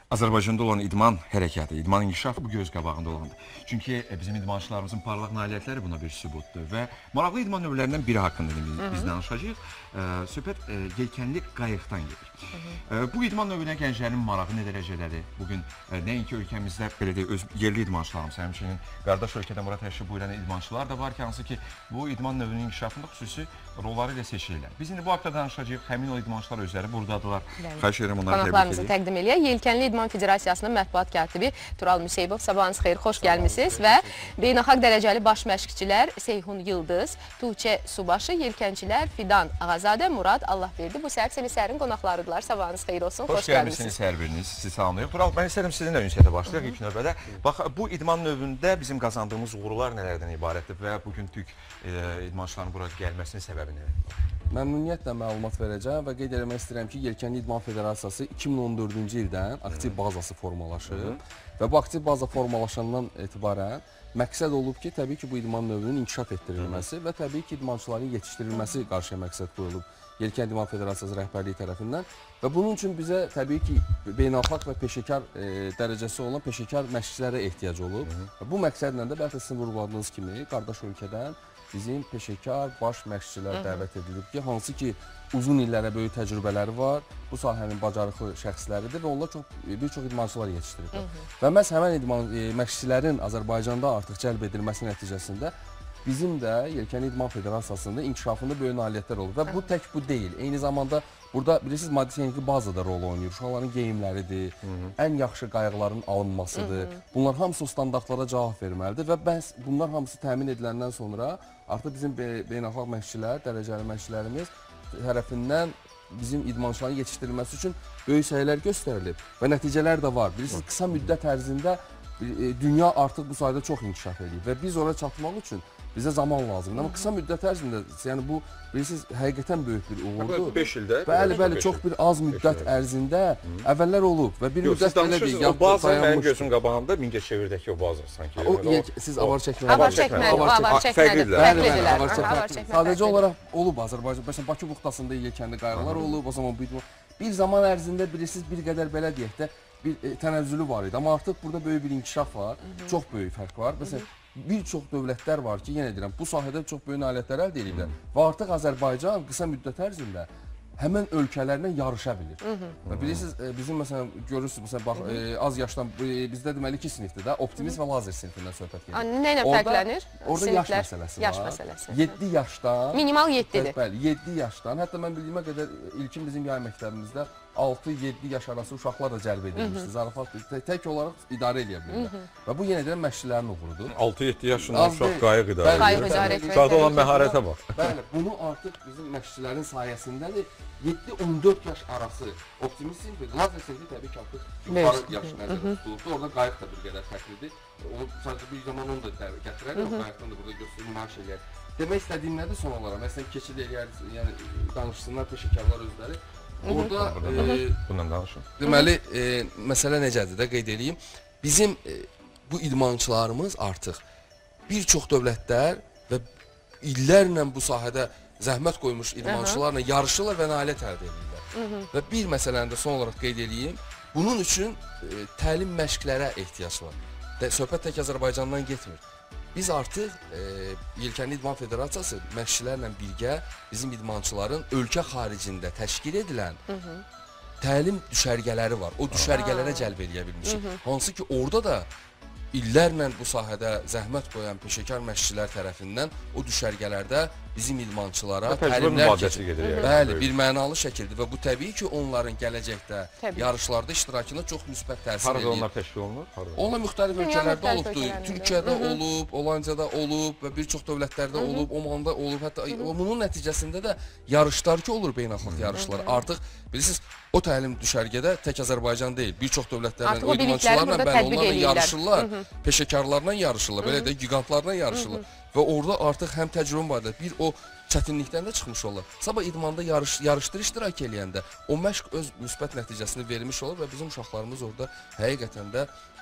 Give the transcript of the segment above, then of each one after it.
Azərbaycanda olan idman hərəkatı, idman inkişafı bu göz qabağında olandır. Çünki bizim idmançılarımızın parlaq nailiyyətləri buna bir sübutdur və maraqlı idman növlərindən biri haqqında biz danışacağıq. Söhbət yelkənli qayıqdan gedir. Bu idman növünə gənclərin marağı nə dərəcədədir? Bugün nəinki ölkəmizdə belə deyək, öz yerli idmançılarımız, həmçinin qardaş ölkədən bura təşrif buyuran idmançılar da var ki, hansı ki bu idman növünün inkişafında xüsusi rolları ilə seçilirlər. Biz indi bu haqda danışacağıq. Həmin o idmançılar özləri buradadılar. Xahiş edirəm onları qonaqlarımızı təqdim eləyək. Yelkənli İdman Federasiyasının mətbuat katibi Tural Müseybov, sabahınız xeyir, xoş gəlmisiniz və beynəlxalq dərəcəli baş məşqçilər Seyhun Yıldız, Tuğçe Subaşı, yelkənçilər Fidan Ağazadə, Murad Allahverdi. Bu səhər Selisərin qonaqlarıdırlar. Sabahınız xeyir olsun, xoş gəlmisiniz. Hər biriniz, sizi salamlayıq. Tural, mən istədim sizinlə ünsiyyətə başlayaq ilk növbədə. Bax, bu idman növündə bizim qazandığımız uğurlar nələrdən ibarətdir və bugün Türk idmançıların bura gəlməsinin səbəbi nədir? Məmnuniyyətlə məlumat verəcəm və qeyd eləmək istəyirəm ki, Yelkənli İdman Federasiyası 2014-cü ildən aktiv bazası formalaşıb və bu aktiv baza formalaşandan etibarən məqsəd olub ki, təbii ki, bu idman növünün inkişaf etdirilməsi və təbii ki, idmançıların yetişdirilməsi qarşıya məqsəd qoyulub Yelkənli İdman Federasiyası rəhbərliyi tərəfindən və bunun üçün bizə təbii ki, beynəlxalq və peşəkar dərəcəsi olan peşəkar məşqçilərə ehtiyac olub. Bu məqsədlə də bəlkə sizin vurguladığınız kimi qardaş ölkədən bizim peşəkar baş məşqçilər dəvət edilib ki, hansı ki uzun illərə böyük təcrübələri var, bu sahənin bacarıqlı şəxsləridir və onlar bir çox idmançılar yetişdiriblər. Və məhz həmən məşqçilərin Azərbaycanda artıq cəlb edilməsi nəticəsində bizim də Yelkənli İdman Federasiyasında inkişafında böyük nailiyyətlər olur və bu tək bu deyil. Eyni zamanda burada bilirsiniz maddi-texniki bazada rol oynayır. Uşaqların geyimləridir, ən yaxşı qayıqların alınmasıdır. Bunlar hamısı o standartlara cavab verməlidir və bunlar hamısı təmin ediləndən sonra artıq bizim beynəlxalq məşqçilər, dərəcəli məşqçilərimiz tərəfindən bizim idmançıların yetişdirilməsi üçün böyük səylər göstərilib və nəticələr də var. Bilirsiniz, qısa müddət ərzində dünya artıq bu sayədə çox inkişaf edib və biz oraya çatmaq üçün bizə zaman lazımdır. Amma qısa müddət ərzində, yəni bu bilirsiniz, həqiqətən böyük bir uğurdur. 5 ildə. Bəli, çox bir az müddət ərzində əvvəllər olub və bir müddət belə deyil. O baza mənim gözüm qabağında Mingəçevirdəki o baza sanki. Siz avar çəkməli. Fərqlidirlər. Sadəcə olaraq olub Azərbaycan. Məsələn, Bakı buxtasında yelkənli qayıqlar olub. O zaman bir zaman ərzində bilirsiniz, bir qədər belə deyək də bir tənəzzülü var idi. Amma artıq burada böyük bir inkişaf var. Çox böyük fərq var. Məsələn, bir çox dövlətlər var ki, yenə deyirəm, bu sahədə çox böyük nailiyyətlər əldə ediblər və artıq Azərbaycan qısa müddət ərzində həmən ölkələrlə yarışa bilir. Və bilirsiniz, bizim məsələn, görürsünüz, məsələn, bax, az yaşdan, bizdə deməli 2 sinifdir də, optimist və lazer sinifindən söhbət gedir. Nə ilə fərqlənir? Orada yaş məsələsi var. Yaş məsələsi. 7 yaşdan. Minimal 7-dir. Bəli, 7 yaşdan. Hətta mən bildiyimə qədər ilkin bizim yay məktəbimizdə 6-7 yaş arası uşaqlar da cəlb edilmişdir. Zarafat tək olaraq idarə edə bilirlər. Və bu yenə də məşqçilərin uğurudur. 6-7 yaşında uşaq qayıq idarə edir. Uşaqda olan məharətə bax. Bəli, bunu artıq bizim məşqçilərin sayəsindədir. 7-14 yaş arası optimist sinfi, lazer sinfi təbii ki, artıq yuxarı yaş nəzərdə tutulubdur. Orada qayıq da bir qədər fərqlidir. Onu sadəcə bir zaman onu da gətirər, o qayıqdan da burada göstərir, nümayiş eləyər. Demək istədiyim nədir son olaraq? Məsələn, keçid eləyər, yəni danışsınlar peşəkarlar özləri. Orada bundan danışın. Deməli, məsələ necədir də qeyd edeyim. Bizim bu idmançılarımız artıq bir çox dövlətlər və illərlə bu sahədə zəhmət qoymuş idmançılarla yarışırlar və nailiyyət əldə edirlər. Və bir məsələni də son olaraq qeyd edeyim. Bunun üçün təlim məşqlərə ehtiyac var. Söhbət tək Azərbaycandan getmir. Biz artıq Yelkənli İdman Federasiyası məşqçilərlə birgə bizim idmançıların ölkə xaricində təşkil edilən təlim düşərgələri var. O düşərgələrə cəlb edə bilmişik. Hansı ki, orada da illərlə bu sahədə zəhmət qoyan peşəkar məşqçilər tərəfindən o düşərgələrdə bizim idmançılara təlimlər keçir. Bəli, bir mənalı şəkildir və bu təbii ki, onların gələcəkdə yarışlarda iştirakına çox müsbət təsir edir. Harada onlar təşkil olunur? Onlar müxtəlif ölkələrdə olubdur. Türkiyədə olub, Hollandiyada olub və bir çox dövlətlərdə olub, Omanda olub. Hətta bunun nəticəsində də yarışlar ki, olur beynəlxalq yarışlar. Artıq bilirsiniz, o təlim düşərgədə tək Azərbaycan deyil, bir çox dövlətlərlə, o idmançılarla onlarla yarışırlar, peşəkarlarla yarışırlar, belə də gigantlarla yarışırlar. Və orada artıq həm təcrübəm vardır, bir o çətinlikdən də çıxmış olur. Sabah idmanda yarışdır iştirak eləyəndə o məşq öz müsbət nəticəsini vermiş olur və bizim uşaqlarımız orada həqiqətən də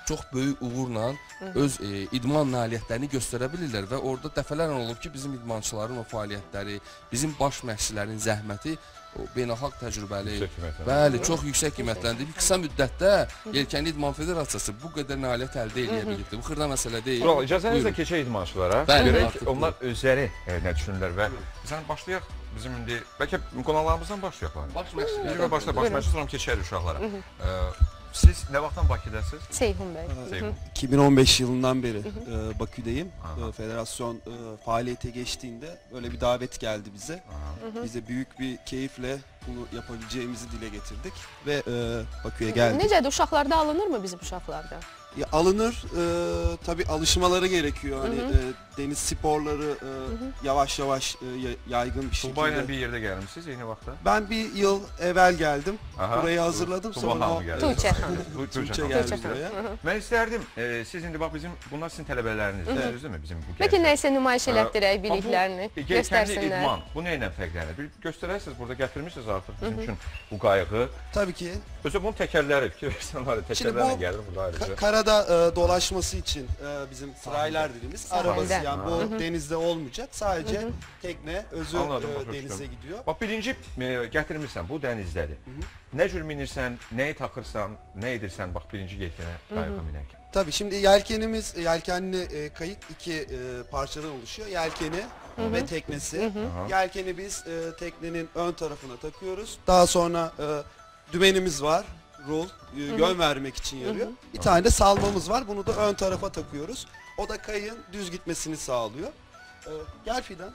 çox böyük uğurla öz idman nailiyyətlərini göstərə bilirlər və orada dəfələrlə olub ki, bizim idmançıların o fəaliyyətləri, bizim baş məşqçilərin zəhməti o beynəlxalq təcrübəli, bəli, çox yüksək qiymətləndirilib. Qısa müddətdə Yelkənli İdman Federasiyası bu qədər nailiyyət əldə edə bilibdir. Bu xırda məsələ deyil. Tural, icazənizlə keçək idmançılara. Bəli, Görək artıq onlar özləri nə düşünürlər və sən başlayaq bizim indi bəlkə qonaqlarımızdan başlayaq. Baş məşqçilər. İlk başda baş məşqçi sonra keçərik uşaqlara. Siz ne vaxtdan Bakıdasınız? Seyhun Bey. Seyhun. 2015 yılından beri Bakü'deyim. Federasyon faaliyete geçtiğinde böyle bir davet geldi bize. Bize büyük bir keyifle bunu yapabileceğimizi dile getirdik ve Bakü'ye geldik. Necədir, uşaqlarda alınır mı bizim uşaqlarda? Ya alınır, tabii alışmaları gerekiyor. Hani deniz sporları yavaş yavaş yaygın bir Tuğba ile şekilde. bir yerde gelmişsiniz yeni vaxtda. Ben bir yıl evvel geldim. Aha. Burayı hazırladım. Tuğba Sonra hanım geldi. Tuğçe hanım. Tuğçe hanım. geldi Tuğçe buraya. Ben isterdim, siz indi bak bizim, bunlar sizin tələbələriniz, değil mi bizim bu Peki gənclər? nəysə nümayiş elətdirək Bu biliklərini, Yelkənli göstərsinlər. idman, bu nə ilə fərqlənir? Bir göstərərsiniz, burada gətirmişsiniz artıq bizim üçün bu qayığı. Tabii ki. Özü bunun təkərləri, fikir versən var ya, Şimdi təkərlərlə bu gəlir burada ayrıca. karada dolaşması için bizim trailer dediğimiz arabası, Sahilde. yani bu denizde olmayacak. Sadece tekne özü Anladım, başa denize düşdüm. gidiyor. Bax birinci gətirmirsən, bu dənizdədir. Nə cür minirsən, nəyi taxırsan, nə edirsən, bax birinci yelkənə qayığa minərkən. Tabii şimdi yelkenli kayık iki parçadan oluşuyor. Yelkeni ve teknesi. Yelkeni biz teknenin ön tarafına takıyoruz. Daha sonra dümenimiz var. Rol, yön vermek için yarıyor. Bir tane de salmamız var. Bunu da ön tarafa takıyoruz. O da kayığın düz gitmesini sağlıyor. Gel Fidan.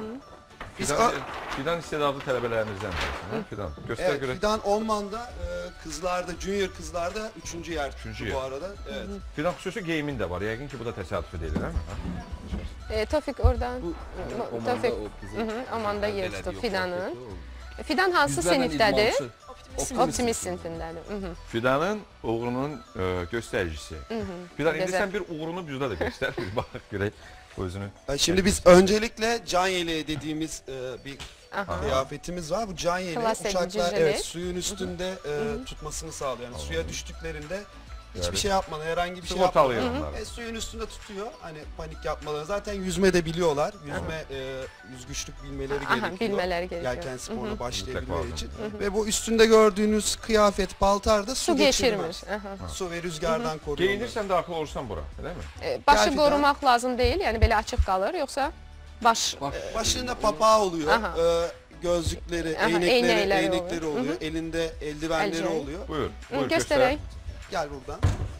Fidan istedadlı tələbələrinizdən birisin, hə? Fidan, göstər Evet, görək. Fidan Onman'da kızlarda, junior kızlarda 3. yer Üçüncü bu yer. arada. Evet. Fidan xüsusi geyimin də var, yəqin ki bu da təsadüfi deyil, hə? Tofik oradan, Omanda Tofik o bizim Amanda yer elədiyi tutub o Fidanın. fəaliyyətdə o. Fidan hansı Yüzlərlə sinifdədir? idmançı, Optimist sinifindədir. Fidanın uğrunun göstəricisi. Fidan, indi Gözəl. sən bir uğrunu bizdə də göstər, bir bax görək özünü. Şimdi biz öncelikle can yeleği dediğimiz bir Aha. kıyafetimiz var. Bu can yeleği Klas edici uçaklar jilet. suyun üstünde tutmasını sağlıyor. Yani suya düştüklerinde hiçbir Yani şey yapmadan, herhangi bir şey yapmadan Sigortalıyor onları. suyun üstünde tutuyor. Hani panik yapmadan. Zaten yüzme de biliyorlar. Yüzgüçlük bilmeleri Aha, gerekiyor. bilmeleri gerekiyor. Yelken sporuna Mutlaka başlayabilmeleri lazım. için. Ve bu üstünde gördüğünüz kıyafet, paltar da Su geçirmir. Aha. Su ve rüzgardan koruyor. onları. Geyinirsən daxil olursan bura, elə mi? Başı Gerçekten- qorumaq lazım deyil, yəni belə açıq qalır, yoxsa baş Başında papağı oluyor. Aha. Gözlükleri, Aha, eynekleri eynekleri oluyor. Elinde eldivenleri Elcek. oluyor. Buyur, buyur göstərək. Gel buradan.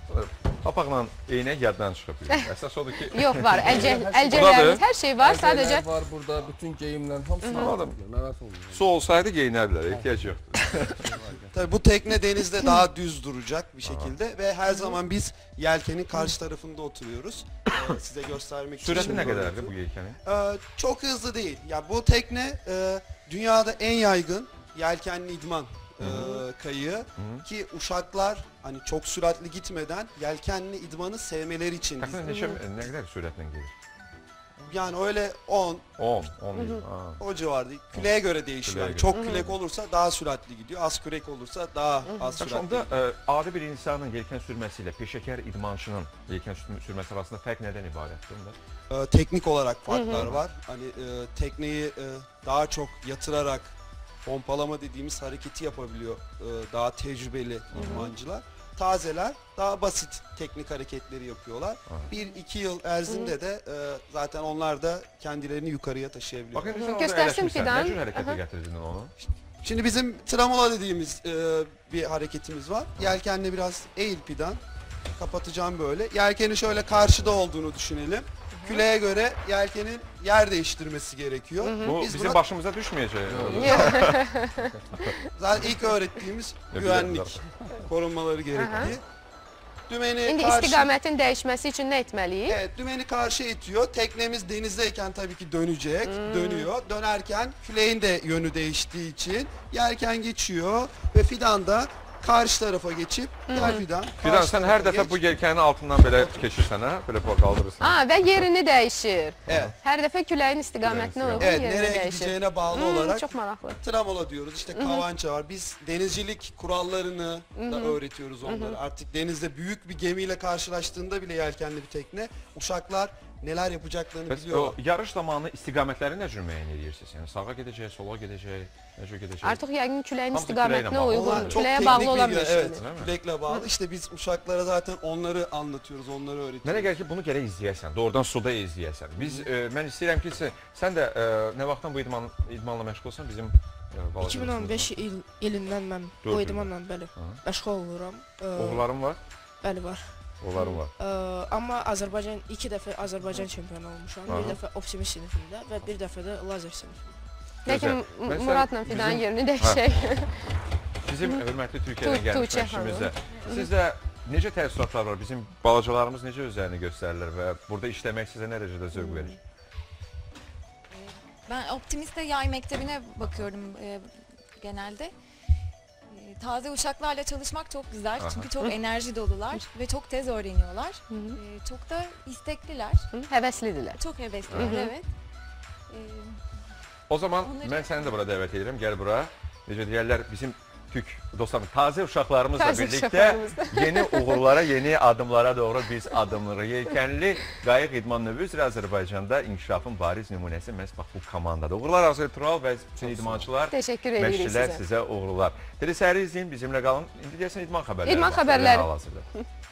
Papaqla eynək yaddan çıxıb. Əsas odur ki, Yox var, Buradadır. əlcəklərimiz, hər şey var, sadəcə Əlcəklər var burada, bütün geyimlər hamısını Anladım. narahat olmuyor. su olsaydı geyinərlər, ehtiyac yoxdur. Tabii bu tekne denizde daha düz duracak bir şekilde ve her zaman biz yelkenin karşı tarafında oturuyoruz. Size göstermek için. Sürəti şimdi nə böyle qədərdir bu yelkənin? Çok hızlı değil. Ya bu tekne dünyada en yaygın yelkenli idman kayığı ki uşaklar hani çok süratli gitmeden yelkenli idmanı sevmeleri için biz, Təxminən nə qədər sürətlə gedir? yani öyle 10 10 mil. o civarda. Küleye göre değişiyor. Küleye Yani göre. çok kürek olursa daha süratli gidiyor. Az kürek olursa daha az süratli. Onda adi bir insanın yelkən sürməsi ilə peşəkar idmançının yelkən sürməsi arasında fərq nədən ibarətdir? Onda? Teknik olarak farklar var. Hani tekneyi daha çok yatırarak pompalama dediğimiz hareketi yapabiliyor daha tecrübeli idmancılar. Tazeler daha basit teknik hareketleri yapıyorlar. 1-2 yıl erzinde de zaten onlar da kendilerini yukarıya taşıyabiliyor. Bax indi sən orada Göstərsin əyləşmirsən. Fidan. Nə cür hərəkətə gətirdin onu? Şimdi bizim tramola dediğimiz bir hareketimiz var. Yelkenle biraz eğil Fidan. Kapatacağım böyle. Yelkenin şöyle karşıda olduğunu düşünelim. Küleye göre yelkenin yer değiştirmesi gerekiyor. Bu Biz bizim buna başımıza düşməyəcək. zaten ilk öğrettiğimiz güvenlik korunmaları gerektiği. Dümeni İndi karşı, istiqamətin dəyişməsi üçün nə etməliyik? evet, dümeni karşı itiyor. Teknemiz denizdeyken tabii ki dönecek. Dönüyor. Dönerken küleğin de yönü değiştiği için yelken geçiyor ve Fidan da karşı tarafa geçip diğer fidan. Fidan karşı sen tarafa hər dəfə geç. bu yelkənin altından belə keçirsən, hə? Belə qaldırırsan. Və yerini dəyişir. Evet. Hər dəfə küləyin istiqamətinə uyğun Evet, yerini nereye dəyişir. gideceğine bağlı olarak Çok maraqlı. tramola diyoruz. İşte kavança var. Biz denizcilik kurallarını da öğretiyoruz onlara. Artık denizde büyük bir gemiyle karşılaştığında bile yelkenli bir tekne, uşaklar neler yapacaklarını Bəs o biliyorlar. yarış zamanı istiqamətləri nə cür müəyyən edirsiniz? Yəni sağa gedəcək, sola gedəcək, nə cür gedəcək? Artıq yəqin küləyin Hamısı istiqamətinə küləyə bağlı. uyğun, Onlar çok küləyə teknik bağlı olan bir bilgiler, şeydir. evet, külekle bağlı. İşte biz uşaklara zaten onları anlatıyoruz, onları Mənə öğretiyoruz. gəlir ki, bunu gərək izləyəsən, doğrudan suda izləyəsən. Biz, mən istəyirəm ki, sən də nə vaxtdan bu idmanla məşğulsan bizim balaca 2015 ilindən mən Dörd bu il. idmanla bəli məşğul oluram. Oğulların var? Bəli var. Oğulların var. Amma Azərbaycan 2 dəfə Azərbaycan çempionu olmuşam. Bir dəfə optimist sinifində və bir dəfə də lazer sinifində. Lakin Gözəl. Muradla Fidanın bizim- yerini dəyişək. Bizim hörmətli Türkiyədən gəlmiş Tuğçe məşqçimizdə sizdə necə təəssüratlar var? Bizim balacalarımız necə özlərini göstərirlər və burada işləmək sizə nə dərəcədə zövq verir? Ben Optimist'te yay mektebine bakıyorum genelde. Taze uşaklarla çalışmak çok güzel Aha. çünkü çok enerji dolular ve çok tez öğreniyorlar. Çok da istekliler, Həvəslidirlər. çok hevesliler, evet. O zaman Onları- mən səni də bura dəvət edirəm. Gəl bura. Necə deyirlər, bizim Türk dostlarımız, taze uşaqlarımızla Taze birlikdə uşaqlarımızla. yeni uğurlara, yeni adımlara doğru biz adımlarıq. Yelkənli qayıq idman növü üzrə Azərbaycanda inkişafın bariz nümunəsi məhz bax bu komandadır. Uğurlar arzu Tural və bütün idmançılar, Təşəkkür edirik məşqçilər sizə. sizə uğurlar. Tele səhəri izləyin, bizimlə qalın. İndi deyəsən idman xəbərləri İdman var, xəbərləri. hal-hazırda.